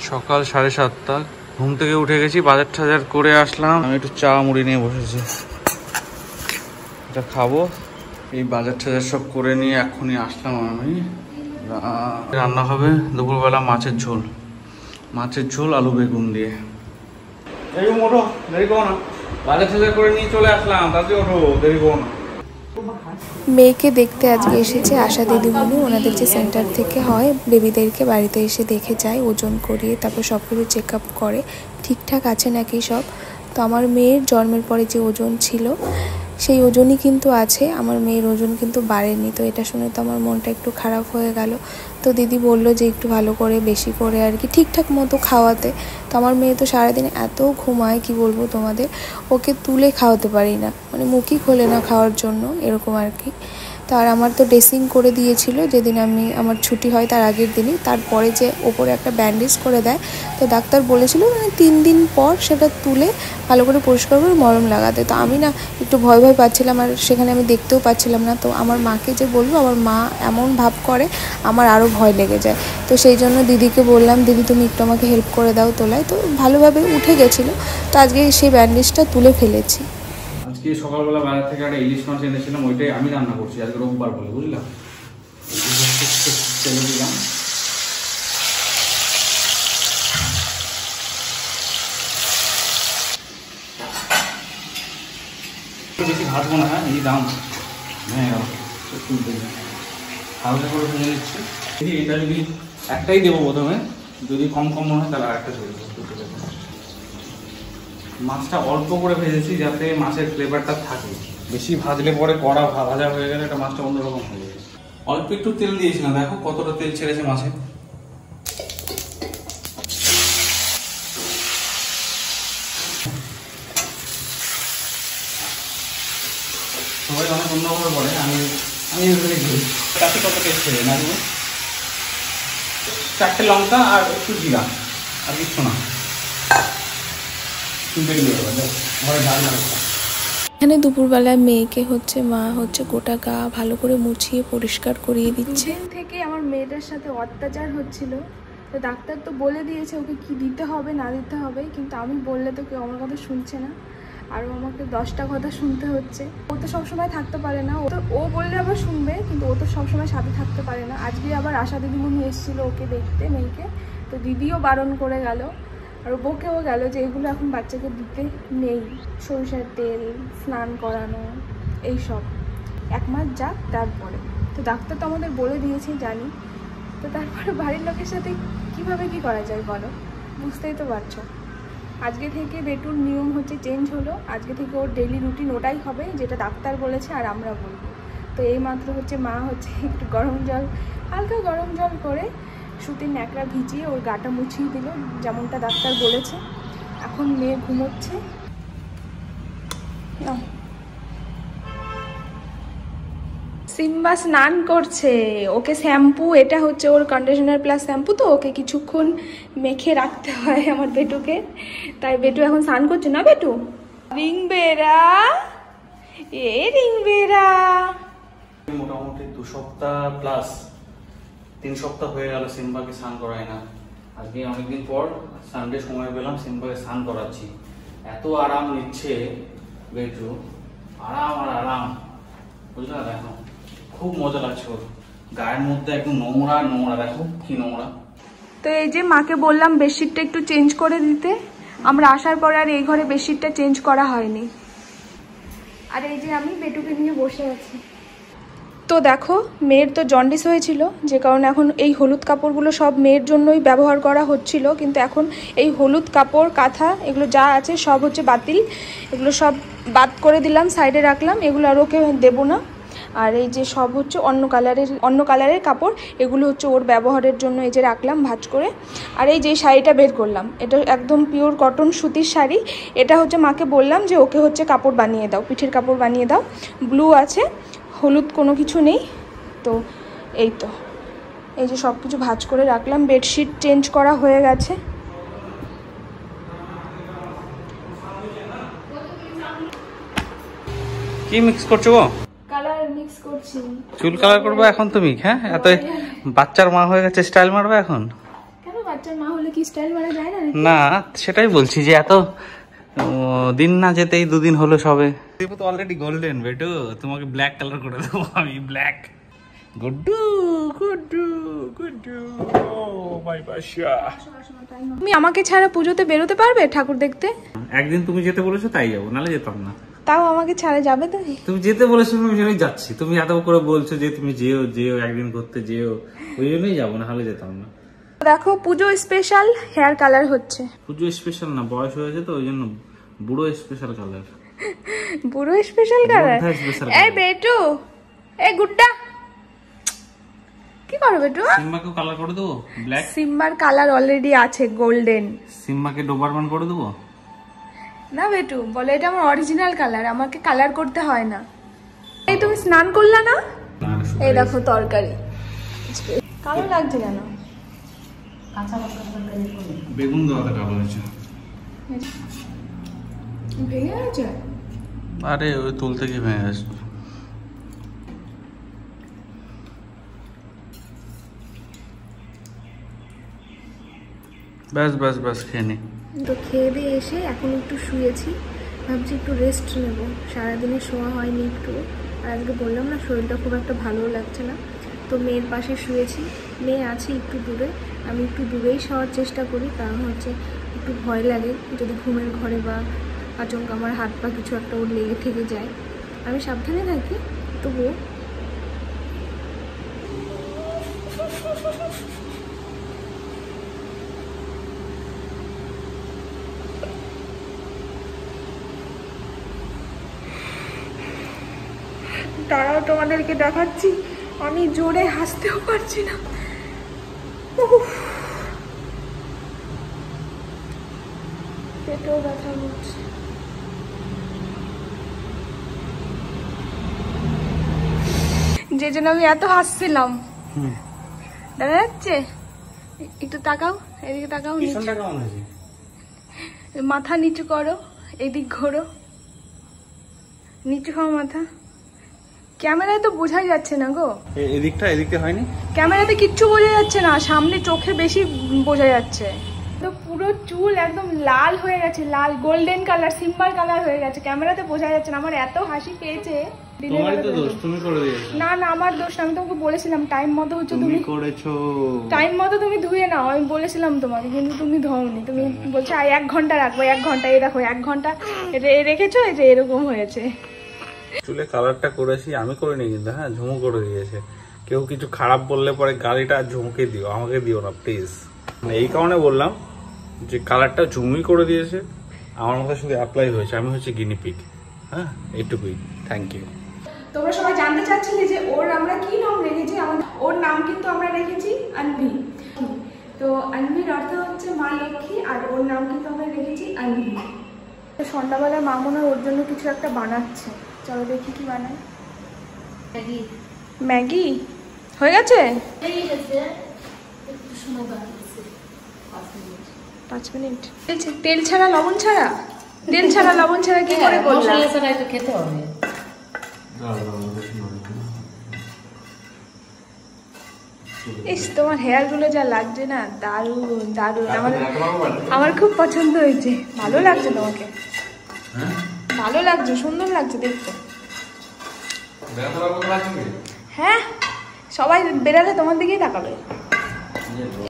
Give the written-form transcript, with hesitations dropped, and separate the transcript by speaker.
Speaker 1: সকাল 7:30 ঘুম থেকে উঠে গেছি, বাজার টাজার করে আসলাম। আমি একটু চা মুড়ি নিয়ে বসেছি, এটা খাবো। এই বাজার টাজার সব করে নিয়ে এখনই আসলাম। আমি রান্না হবে দুপুরবেলা মাছের ঝোল আলু বেগুন দিয়ে। এই ওঠো, দেরি করো না, বাজার টাজার করে নিয়ে চলে আসলাম, তাতে ওঠো, দেরি করো না।
Speaker 2: মেয়েকে দেখতে আজকে এসেছে আশা দিদিমণি। ওনাদের যে সেন্টার থেকে হয়, বেবিদেরকে বাড়িতে এসে দেখে যায়, ওজন করিয়ে তারপর সব কিছু চেক আপ করে ঠিকঠাক আছে নাকি সব। তো আমার মেয়ের জন্মের পরে যে ওজন ছিল সেই ওজনই কিন্তু আছে, আমার মেয়ের ওজন কিন্তু বাড়েনি। তো এটা শুনে তো আমার মনটা একটু খারাপ হয়ে গেল। তো দিদি বললো যে একটু ভালো করে বেশি করে আর কি ঠিকঠাক মতো খাওয়াতে। তো আমার মেয়ে তো সারাদিন এত ঘুমায়, কি বলবো তোমাদের, ওকে তুলে খাওয়াতে পারি না, মানে মুখই খোলে না খাওয়ার জন্য, এরকম আর কি। তো আর আমার তো ড্রেসিং করে দিয়েছিল যেদিন আমার ছুটি হয় তার আগের দিনই। তারপরে যে ওপরে একটা ব্যান্ডেজ করে দেয়, তো ডাক্তার বলেছিল মানে 3 দিন পর সেটা তুলে ভালো করে পরিষ্কার করে মলম লাগাতে। তো আমি না একটু ভয় পাচ্ছিলাম, আর সেখানে আমি দেখতেও পাচ্ছিলাম না। তো আমার মাকে যে বলবো, আমার মা এমন ভাব করে আমার আরও ভয় লেগে যায়। তো সেই জন্য দিদিকে বললাম, দিদি তুমি একটু আমাকে হেল্প করে দাও তোলায়। তো ভালোভাবে উঠে গেছিলো। তো আজকে সেই ব্যান্ডেজটা তুলে ফেলেছি।
Speaker 1: আজকে সকালবেলা বাজার থেকে একটা ইলিশ মাছ এনেছিলাম, ওইটাই আমি রান্না করছি আজকে রোববার বলে, বুঝলাম। তেলে দিলাম, বেশি ভাজবো না। হ্যাঁ, এই দাম হালকা করে ভেজে নিচ্ছি। এটা যদি একটাই দেবো প্রথমে, যদি কম মনে হয় তাহলে আরেকটা ছেড়ে দেবো। মাছটা অল্প করে ভেজেছি যাতে মাছের ফ্লেভারটা থাকে, বেশি ভাজলে পরে কড়া ভাজা হয়ে গেলে এটা মাছটা অন্যরকম হয়ে যাবে। অল্প একটু তেল দিয়েছিলাম, দেখো কতটা তেল ছেড়েছে মাছে। সবাই অনেক অন্যভাবে করে, আমি এভাবে ঘুরি। তাতে কত টেস্ট হয়ে যায় না, 4টে লঙ্কা আর একটু জিরা, আর কিচ্ছু না।
Speaker 2: এখানে দুপুরবেলায় মেয়েকে মা গোটা গা ভালো করে মুছিয়ে পরিষ্কার করিয়ে দিচ্ছে।
Speaker 3: দুদিন থেকে আমার মেয়েটার সাথে অত্যাচার হচ্ছিল। তো ডাক্তার তো বলে দিয়েছে ওকে কি দিতে হবে না দিতে হবে, কিন্তু আমি বললে তো কেউ আমার কথা শুনছে না, আরও আমাকে 10টা কথা শুনতে হচ্ছে। ও তো সবসময় থাকতে পারে না, ও বললে আবার শুনবে, কিন্তু ও তো সবসময় সাথে থাকতে পারে না। আজকে আবার আশা দিদিমণি এসেছিলো ওকে দেখতে, মেয়েকে। তো দিদিও বারণ করে গেল, আর বকেও গেল যে এগুলো এখন বাচ্চাকে দিতে নেই, সরিষার তেল, স্নান করানো, এইসব 1 মাস যাক তারপরে। তো ডাক্তার তো আমাদের বলে দিয়েছে, জানি। তো তারপরে বাড়ির লোকের সাথে কিভাবে কি করা যায় বলো, বুঝতেই তো পারছো। আজকে থেকে বেটুর নিয়ম চেঞ্জ হলো। আজকে থেকে ওর ডেইলি রুটিন ওটাই হবে যেটা ডাক্তার বলেছে আর আমরা বলবো। তো এই মাত্র মা একটু হালকা গরম জল করে সুতির ন্যাকড়া ভিজিয়ে ওর গাটা মুছিয়ে দিল, যেমনটা ডাক্তার বলেছে। এখন মেয়ে ঘুমোচ্ছে। সিম্বা স্নান করছে, ওকে শ্যাম্পু, এটা ওর কন্ডিশনার প্লাস শ্যাম্পু, তো ওকে কিছুক্ষণ মেখে রাখতে হয় আমার বেটুকে। তাই বেটু এখন স্নান করছে না। বেটু রিং বেরা,
Speaker 1: মোটামুটি 2 সপ্তাহ প্লাস 3 সপ্তাহ হয়ে গেল সিম্বাকে স্নান করাই না। আজকে অনেকদিন পর সানডে সময় পেলাম, সিম্বাকে স্নান করাচ্ছি। এত আরাম নিচ্ছে বেটু, আরাম আর আরাম, বুঝলা। দেখো খুব মজা লাগছে ওর গায়ের মধ্যে, একদম নোংরা, দেখো কি নোংরা।
Speaker 3: তো এই যে মাকে বললাম বেডশিটটা একটু চেঞ্জ করে দিতে। আমরা আসার পরে আর এই ঘরে বেডশিটটা চেঞ্জ করা হয়নি। আর এই যে আমি বেটুকে নিয়ে বসে আছি। তো দেখো মেয়ের তো জন্ডিস হয়েছিল, যে কারণে এখন এই হলুদ কাপড়গুলো সব মেয়ের জন্যই ব্যবহার করা হচ্ছিল। কিন্তু এখন এই হলুদ কাপড়, কাঁথা, এগুলো যা আছে সব বাতিল। এগুলো সব বাদ করে দিলাম, সাইডে রাখলাম, এগুলো আর ওকে দেবো না। আর এই যে সব অন্য কালারের কাপড়, এগুলো ওর ব্যবহারের জন্য এই যে রাখলাম ভাঁজ করে। আর এই যে শাড়িটা বের করলাম, এটা একদম পিওর কটন সুতির শাড়ি। এটা মাকে বললাম যে ওকে কাপড় বানিয়ে দাও, পিঠের কাপড় বানিয়ে দাও। ব্লু আছে, হলুদ কোনো কিছু নেই। তো এই যে সব কিছু ভাঁজ করে রাখলাম। বেডশিট চেঞ্জ করা হয়ে গেছে।
Speaker 1: কি মিক্স করছো গো?
Speaker 3: কালার মিক্স করছি।
Speaker 1: চুল কালার করবে এখন তুমি? হ্যাঁ, এত বাচ্চার মা হয়ে গেছে, স্টাইল মারবে এখন?
Speaker 3: কেন বাচ্চার মা হলে কি স্টাইল মারা যায় না?
Speaker 1: না সেটাই বলছি যে এত দিন না যেতেই 2 দিন হলো সবে। তো অলরেডি গোল্ডেন বেটু, তোমাকে ব্ল্যাক কালার করে দেবো আমি, ব্ল্যাক। গুড্ডু গুড্ডু গুড্ডু ও মাই বাশা।
Speaker 3: তুমি আমাকে ছাড়া পুজোতে বেরোতে পারবে ঠাকুর দেখতে?
Speaker 1: একদিন তুমি যেতে বলেছো তাই যাবো, নাহলে যেতাম না।
Speaker 3: তাও আমাকে ছাড়া যাবে তুমি?
Speaker 1: তুমি যেতে বলেছো আমি জন্যই যাচ্ছি, তুমি এত করে বলছো যে তুমি যেও যেও একদিন করতে যেও, ওই জন্যই যাবো, না হলে যেতাম না।
Speaker 3: দেখো পুজো স্পেশাল হেয়ার কালার হচ্ছে।
Speaker 1: পুজো স্পেশাল না, বয়স হয়েছে তো ওই জন্য বুড়ো স্পেশাল কালার।
Speaker 3: বুড়ো স্পেশাল কালার? এই বেটু, এই গুড্ডা কি করো বেটু?
Speaker 1: সিম্বাকে কালার করে দেবো ব্ল্যাক।
Speaker 3: সিম্বার কালার অলরেডি আছে গোল্ডেন।
Speaker 1: সিম্বাকে ডোবারম্যান করে দেবো
Speaker 3: না বেটু, বলে এটা আমার অরিজিনাল কালার, আমাকে কালার করতে হয় না। এই তুমি স্নান করলা না? এই দেখো তরকারি কালো লাগছে কেন?
Speaker 1: বেগুন দেওয়াতে কালো হয়েছে।
Speaker 3: ভেঙে গেছে?
Speaker 1: আরে ওই তুলতে গিয়ে ভেঙে গেছে। ব্যাস ব্যাস ব্যাস খেয়ে নি।
Speaker 2: তো খেয়ে দিয়ে এসে এখন একটু শুয়েছি, ভাবছি একটু রেস্ট নেবো, সারাদিনে শোয়া হয়নি একটু। আর আজকে বললাম না শরীরটা খুব একটা ভালো লাগছে না, তো মেয়ের পাশে শুয়েছি। মেয়ে আছে একটু দূরে, আমি একটু দূরেই শোয়ার চেষ্টা করি, কারণ হচ্ছে একটু ভয় লাগে যদি ঘুমের ঘরে বা আচমকা আমার হাত পা কিছু একটা ওর লেগে থেকে যায়। আমি সাবধানে থাকি তবুও।
Speaker 3: তারাও তোমাদেরকে দেখাচ্ছি, আমি জোরে হাসতেও পারছি না। পেটেও ব্যথা হচ্ছে। যে জন্য আমি এত হাসছিলাম। দেখা যাচ্ছে? একটু তাকাও, এদিকে তাকাও, মাথা নিচু করো, এদিক ঘোরো, নিচু খাও মাথা। ক্যামেরায় তো বোঝাই যাচ্ছে না গো।
Speaker 1: এদিকটা হয়নি,
Speaker 3: ক্যামেরাতে কিচ্ছু বোঝা যাচ্ছে না, সামনে চোখে বেশি বোঝা যাচ্ছে। তো পুরো চুল একদম লাল হয়ে গেছে, লাল গোল্ডেন কালার, সিম্বার কালার হয়ে গেছে, ক্যামেরাতে বোঝা যাচ্ছে না। আমার এত হাসি পেয়েছে।
Speaker 1: তোমারই তো দোষ, তুমি করে দিয়েছো।
Speaker 3: না না, আমার দোষ না, আমি তোমাকে বলেছিলাম টাইম মতো হচ্ছে তুমি
Speaker 1: করেছো,
Speaker 3: টাইম মতো তুমি ধুয়ে নাও, আমি বলেছিলাম তোমাকে, কিন্তু তুমি ধোওনি। তুমি বলছো 1 ঘন্টা রাখবো, 1 ঘন্টা, এই দেখো 1 ঘন্টা রেখেছো, এই যে এরকম হয়েছে।
Speaker 1: চুলে কালারটা করেছি আমি, করিনি কিন্তু। হ্যাঁ, ঝুমু করে দিয়েছে। কেউ কিছু খারাপ বললে পরে গালিটা ঝুমুকে দিও, আমাকে দিও না প্লিজ। এই কারণে বললাম যে কালারটা ঝুমুই করে দিয়েছে, আমার মাথায় শুধু অ্যাপ্লাই হয়েছে, আমি হচ্ছে গিনিপিগ। হ্যাঁ, এইটুকুই। Thank you.
Speaker 3: তোমরা সবাই জানতে চাচ্ছিলে যে ওর আমরা কি নাম রেখেছি। ওর নাম কিন্তু আমরা রেখেছি আনভি। তো আনভির অর্থ হচ্ছে মা লক্ষ্মী, আর ওর নাম কিন্তু আমরা রেখেছি আনভি। সন্ধ্যাবেলা মা মনে হয় ওর জন্য কিছু একটা বানাচ্ছে, চলো দেখি কি বানায়। ম্যাগি হয়ে গেছে? 5 মিনিট। তেল ছাড়া লবণ ছাড়া? তেল ছাড়া লবণ ছাড়া কি করে করলা?
Speaker 4: খেতে হবে।
Speaker 3: ইস, তোমার হেয়ার গুলো যা লাগছে না, দারুণ দারুণ। আমার খুব পছন্দ হয়েছে। ভালো লাগছে তোমাকে, ভালো লাগছে, সুন্দর লাগছে দেখতে। হ্যাঁ, সবাই বেরালে তোমার দিকেই তাকাবে।